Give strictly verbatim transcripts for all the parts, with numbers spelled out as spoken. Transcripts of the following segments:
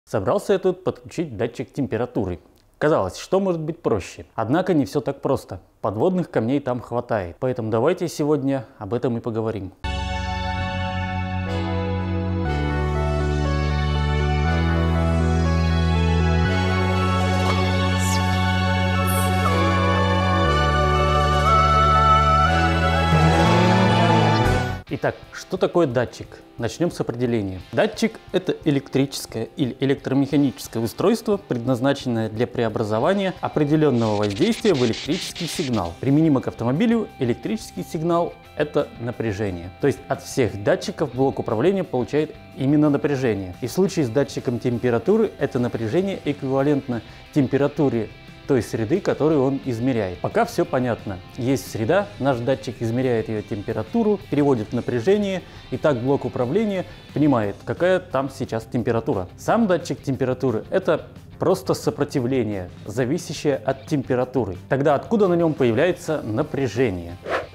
Собрался я тут подключить датчик температуры. Казалось, что может быть проще? Однако не все так просто. Подводных камней там хватает. Поэтому давайте сегодня об этом и поговорим. Итак, что такое датчик? Начнем с определения. Датчик – это электрическое или электромеханическое устройство, предназначенное для преобразования определенного воздействия в электрический сигнал. Применимо к автомобилю, электрический сигнал – это напряжение. То есть от всех датчиков блок управления получает именно напряжение. И в случае с датчиком температуры это напряжение эквивалентно температуре той среды, которую он измеряет. Пока все понятно. Есть среда, наш датчик измеряет ее температуру, переводит напряжение, и так блок управления понимает, какая там сейчас температура. Сам датчик температуры – это просто сопротивление, зависящее от температуры. Тогда откуда на нем появляется напряжение?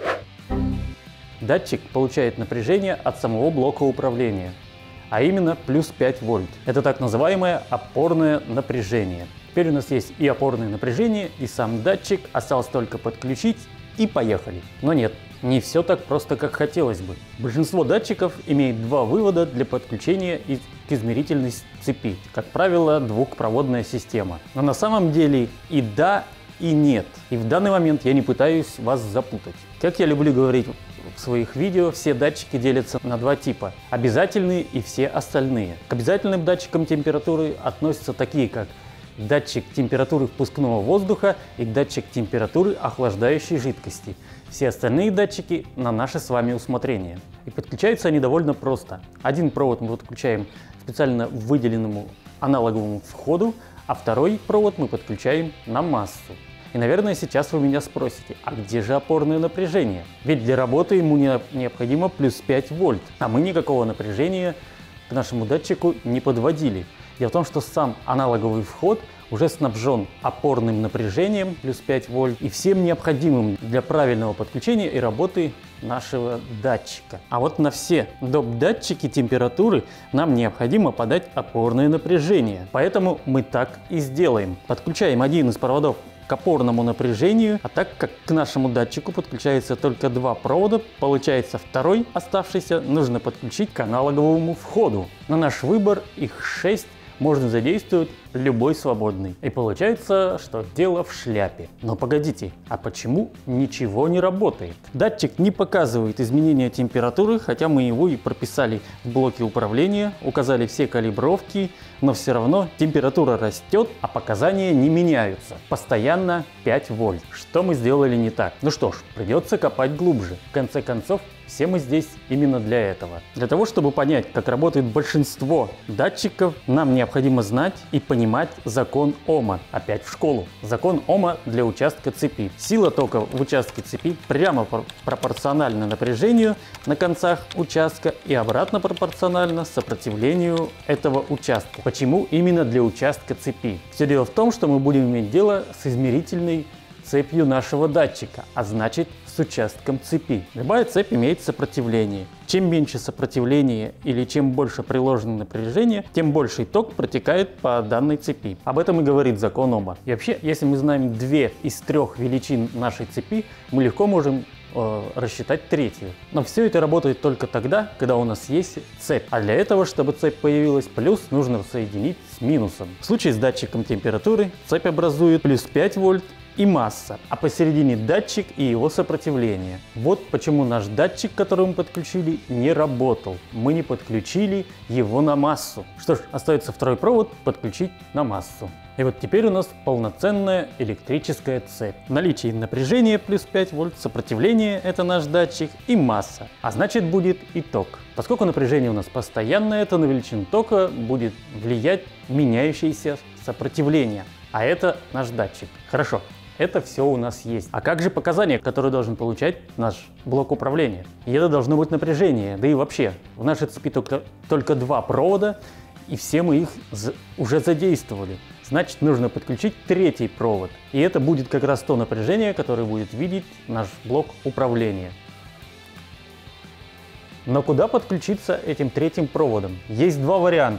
Датчик получает напряжение от самого блока управления, а именно плюс пять вольт. Это так называемое опорное напряжение. Теперь у нас есть и опорное напряжение, и сам датчик, осталось только подключить и поехали. Но нет, не все так просто, как хотелось бы. Большинство датчиков имеет два вывода для подключения к измерительной цепи. Как правило, двухпроводная система. Но на самом деле и да, и нет. И в данный момент я не пытаюсь вас запутать. Как я люблю говорить в своих видео, все датчики делятся на два типа – обязательные и все остальные. К обязательным датчикам температуры относятся такие, как датчик температуры впускного воздуха и датчик температуры охлаждающей жидкости. Все остальные датчики на наше с вами усмотрение. И подключаются они довольно просто. Один провод мы подключаем к специально выделенному аналоговому входу, а второй провод мы подключаем на массу. И, наверное, сейчас вы меня спросите, а где же опорное напряжение? Ведь для работы ему необходимо плюс пять вольт, а мы никакого напряжения к нашему датчику не подводили. Дело в том, что сам аналоговый вход уже снабжен опорным напряжением плюс пять вольт и всем необходимым для правильного подключения и работы нашего датчика. А вот на все доп. Датчики температуры нам необходимо подать опорное напряжение. Поэтому мы так и сделаем. Подключаем один из проводов к опорному напряжению, а так как к нашему датчику подключается только два провода, получается второй оставшийся нужно подключить к аналоговому входу. На наш выбор их шесть, можно задействовать любой свободный. И получается, что дело в шляпе. Но погодите, а почему ничего не работает? Датчик не показывает изменения температуры, хотя мы его и прописали в блоке управления, указали все калибровки, но все равно температура растет, а показания не меняются. Постоянно пять вольт. Что мы сделали не так? Ну что ж, придется копать глубже. В конце концов, все мы здесь именно для этого. Для того, чтобы понять, как работает большинство датчиков, нам необходимо знать и понимать закон Ома. Опять в школу. Закон Ома для участка цепи. Сила тока в участке цепи прямо пропорциональна напряжению на концах участка и обратно пропорциональна сопротивлению этого участка. Почему именно для участка цепи? Все дело в том, что мы будем иметь дело с измерительной цепью нашего датчика, а значит с участком цепи. Любая цепь имеет сопротивление. Чем меньше сопротивление или чем больше приложено напряжение, тем больший ток протекает по данной цепи. Об этом и говорит закон Ома. И вообще, если мы знаем две из трех величин нашей цепи, мы легко можем э, рассчитать третью. Но все это работает только тогда, когда у нас есть цепь. А для этого, чтобы цепь появилась, плюс нужно соединить с минусом. В случае с датчиком температуры цепь образует плюс пять вольт и масса, а посередине датчик и его сопротивление. Вот почему наш датчик, который мы подключили, не работал. Мы не подключили его на массу. Что ж, остается второй провод подключить на массу. И вот теперь у нас полноценная электрическая цепь. Наличие напряжения плюс пять вольт, сопротивление – это наш датчик, и масса. А значит будет и ток. Поскольку напряжение у нас постоянное, то на величину тока будет влиять меняющееся сопротивление. А это наш датчик. Хорошо. Это все у нас есть. А как же показания, которые должен получать наш блок управления? И это должно быть напряжение. Да и вообще, в нашей цепи только, только два провода, и все мы их уже задействовали. Значит, нужно подключить третий провод. И это будет как раз то напряжение, которое будет видеть наш блок управления. Но куда подключиться этим третьим проводом? Есть два варианта.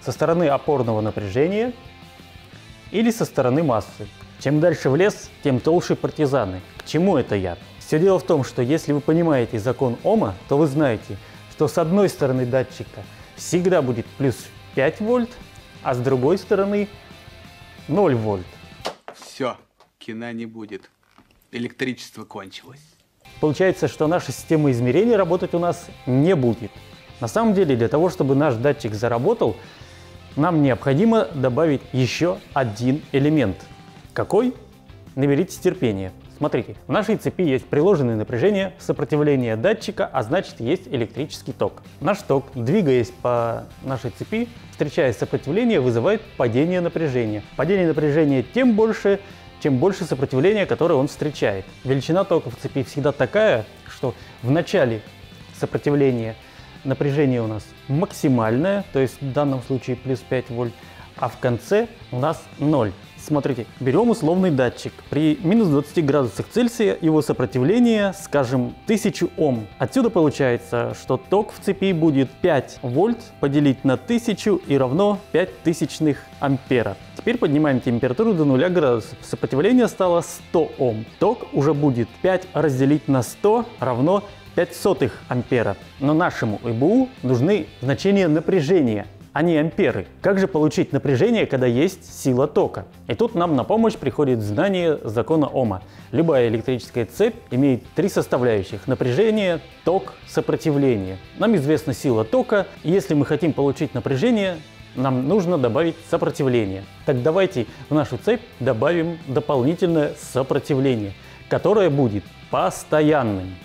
со стороны опорного напряжения или со стороны массы. Чем дальше в лес, тем толще партизаны. К чему это я? Все дело в том, что если вы понимаете закон Ома, то вы знаете, что с одной стороны датчика всегда будет плюс пять вольт, а с другой стороны ноль вольт. Все, кино не будет. Электричество кончилось. Получается, что наша система измерения работать у нас не будет. На самом деле, для того, чтобы наш датчик заработал, нам необходимо добавить еще один элемент. Какой? Наберитесь терпения. Смотрите, в нашей цепи есть приложенное напряжение, сопротивление датчика, а значит есть электрический ток. Наш ток, двигаясь по нашей цепи, встречая сопротивление, вызывает падение напряжения. Падение напряжения тем больше, чем больше сопротивления, которое он встречает. Величина тока в цепи всегда такая, что в начале сопротивления напряжение у нас максимальное, то есть в данном случае плюс пять вольт, а в конце у нас ноль. Смотрите, берем условный датчик. При минус двадцати градусах Цельсия его сопротивление, скажем, тысяча Ом. Отсюда получается, что ток в цепи будет пять вольт поделить на тысячу и равно пять тысячных ампера. Теперь поднимаем температуру до нуля градусов. Сопротивление стало сто Ом. Ток уже будет пять разделить на сто равно пять сотых ампера. Но нашему ИБУ нужны значения напряжения, а не амперы. Как же получить напряжение, когда есть сила тока? И тут нам на помощь приходит знание закона Ома. Любая электрическая цепь имеет три составляющих: напряжение, ток, сопротивление. Нам известна сила тока, и если мы хотим получить напряжение, нам нужно добавить сопротивление. Так давайте в нашу цепь добавим дополнительное сопротивление, которое будет постоянным.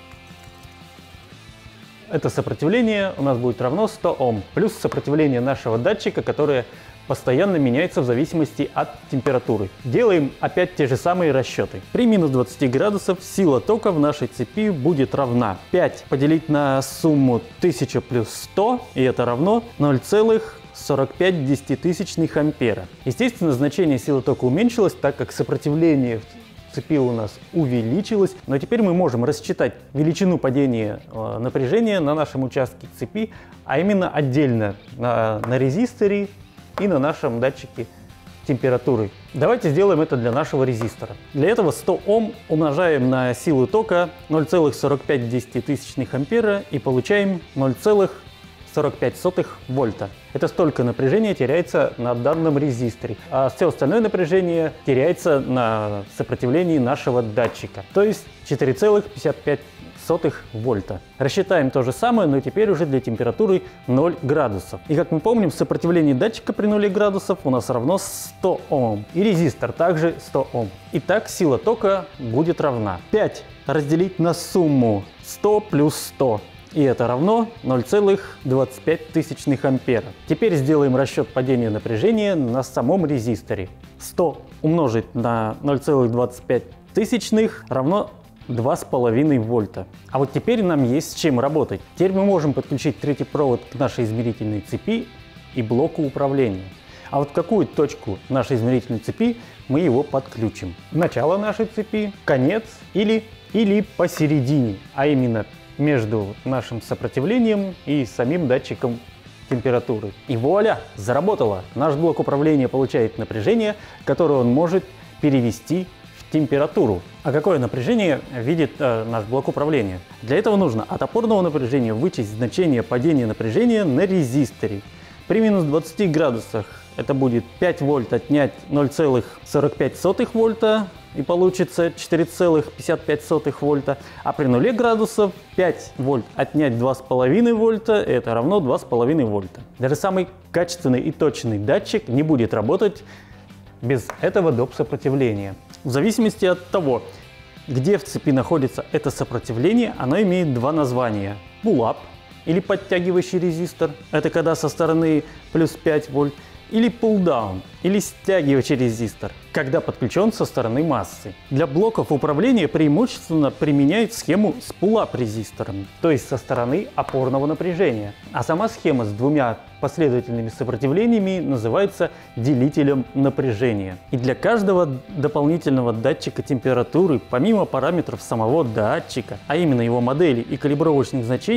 Это сопротивление у нас будет равно сто Ом, плюс сопротивление нашего датчика, которое постоянно меняется в зависимости от температуры. Делаем опять те же самые расчеты. При минус двадцати градусах сила тока в нашей цепи будет равна пять поделить на сумму тысяча плюс сто, и это равно ноль целых сорок пять десятитысячных ампера. Естественно, значение силы тока уменьшилось, так как сопротивление цепи у нас увеличилось, но теперь мы можем рассчитать величину падения э, напряжения на нашем участке цепи, а именно отдельно на, на резисторе и на нашем датчике температуры. Давайте сделаем это для нашего резистора. Для этого сто Ом умножаем на силу тока ноль целых сорок пять десятитысячных ампера и получаем ноль целых сорок пять сотых вольта. Это столько напряжения теряется на данном резисторе, а все остальное напряжение теряется на сопротивлении нашего датчика, то есть четыре целых пятьдесят пять сотых вольта. Рассчитаем то же самое, но теперь уже для температуры ноль градусов. И как мы помним, сопротивление датчика при нуле градусов у нас равно сто Ом, и резистор также сто Ом. Итак, сила тока будет равна пять разделить на сумму сто плюс сто. И это равно ноль целых двадцать пять тысячных ампера. Теперь сделаем расчет падения напряжения на самом резисторе. сто умножить на ноль целых двадцать пять тысячных равно два с половиной вольта. А вот теперь нам есть с чем работать. Теперь мы можем подключить третий провод к нашей измерительной цепи и блоку управления. А вот в какую точку нашей измерительной цепи мы его подключим? Начало нашей цепи, конец или, или посередине, а именно между нашим сопротивлением и самим датчиком температуры. И вуаля! Заработало! Наш блок управления получает напряжение, которое он может перевести в температуру. А какое напряжение видит э, наш блок управления? Для этого нужно от опорного напряжения вычесть значение падения напряжения на резисторе. При минус двадцати градусах это будет пять вольт отнять ноль целых сорок пять сотых вольта, и получится четыре целых пятьдесят пять сотых вольта, а при нуле градусов пять вольт отнять два с половиной вольта, это равно два с половиной вольта. Даже самый качественный и точный датчик не будет работать без этого доп. Сопротивления. В зависимости от того, где в цепи находится это сопротивление, оно имеет два названия. Pull-up или подтягивающий резистор, это когда со стороны плюс пять вольт, или pull-down, или стягивающий резистор, когда подключен со стороны массы. Для блоков управления преимущественно применяют схему с pull-up резистором, то есть со стороны опорного напряжения. А сама схема с двумя последовательными сопротивлениями называется делителем напряжения. И для каждого дополнительного датчика температуры, помимо параметров самого датчика, а именно его модели и калибровочных значений,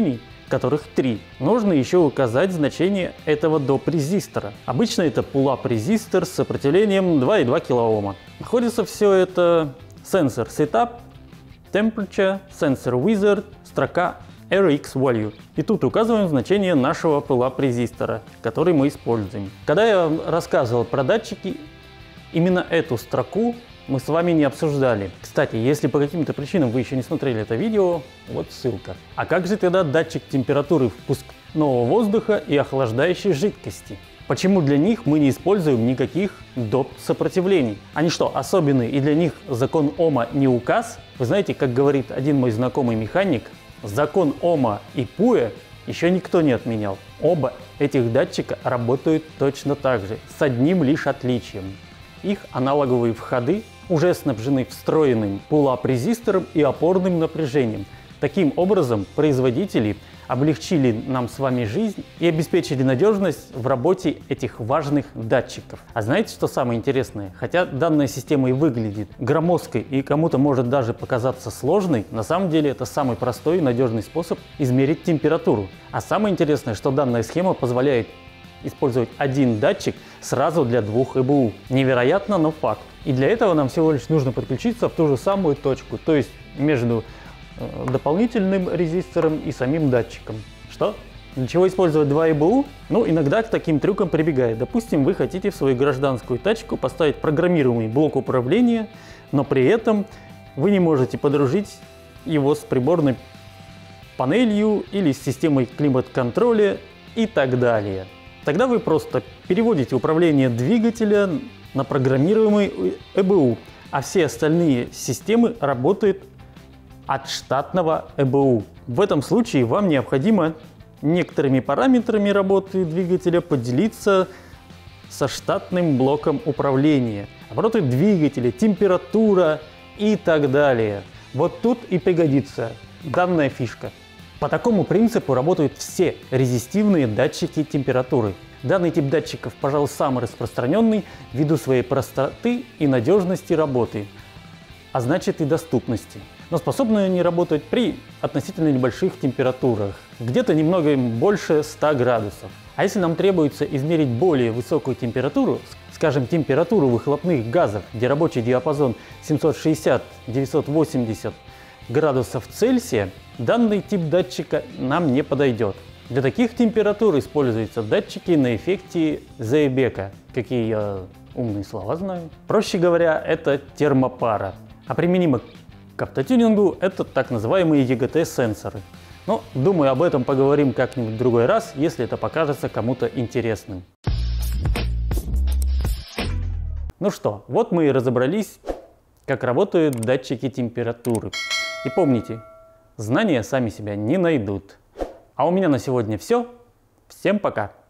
которых три. Нужно еще указать значение этого доп. Резистора. Обычно это pull-up резистор с сопротивлением два и два килоома. Находится все это сенсор Setup, Temperature, Sensor Wizard, строка эр икс Value. И тут указываем значение нашего pull-up резистора, который мы используем. Когда я рассказывал про датчики, именно эту строку мы с вами не обсуждали. Кстати, если по каким-то причинам вы еще не смотрели это видео, вот ссылка. А как же тогда датчик температуры впускного воздуха и охлаждающей жидкости? Почему для них мы не используем никаких доп. Сопротивлений? Они что, особенные и для них закон Ома не указ? Вы знаете, как говорит один мой знакомый механик, закон Ома и Пуэ еще никто не отменял. Оба этих датчика работают точно так же, с одним лишь отличием. Их аналоговые входы уже снабжены встроенным pull-up резистором и опорным напряжением. Таким образом, производители облегчили нам с вами жизнь и обеспечили надежность в работе этих важных датчиков. А знаете, что самое интересное? Хотя данная система и выглядит громоздкой и кому-то может даже показаться сложной, на самом деле это самый простой и надежный способ измерить температуру. А самое интересное, что данная схема позволяет использовать один датчик сразу для двух и бэ у. Невероятно, но факт. И для этого нам всего лишь нужно подключиться в ту же самую точку, то есть между э, дополнительным резистором и самим датчиком. Что? Для чего использовать два и бэ у? Ну, иногда к таким трюкам прибегает. Допустим, вы хотите в свою гражданскую тачку поставить программируемый блок управления, но при этом вы не можете подружить его с приборной панелью или с системой климат-контроля и так далее. Тогда вы просто переводите управление двигателя на программируемый и бэ у, а все остальные системы работают от штатного и бэ у. В этом случае вам необходимо некоторыми параметрами работы двигателя поделиться со штатным блоком управления. Обороты двигателя, температура и так далее. Вот тут и пригодится данная фишка. По такому принципу работают все резистивные датчики температуры. Данный тип датчиков, пожалуй, самый распространенный ввиду своей простоты и надежности работы, а значит и доступности. Но способны они работать при относительно небольших температурах, где-то немного больше ста градусов. А если нам требуется измерить более высокую температуру, скажем, температуру выхлопных газов, где рабочий диапазон семьсот шестьдесят — девятьсот восемьдесят градусов Цельсия, данный тип датчика нам не подойдет. Для таких температур используются датчики на эффекте Зейбека. Какие я умные слова знаю. Проще говоря, это термопара. А применимо к автотюнингу это так называемые и джи ти-сенсоры. Но, думаю, об этом поговорим как-нибудь в другой раз, если это покажется кому-то интересным. Ну что, вот мы и разобрались, как работают датчики температуры. И помните, знания сами себя не найдут. А у меня на сегодня все. Всем пока!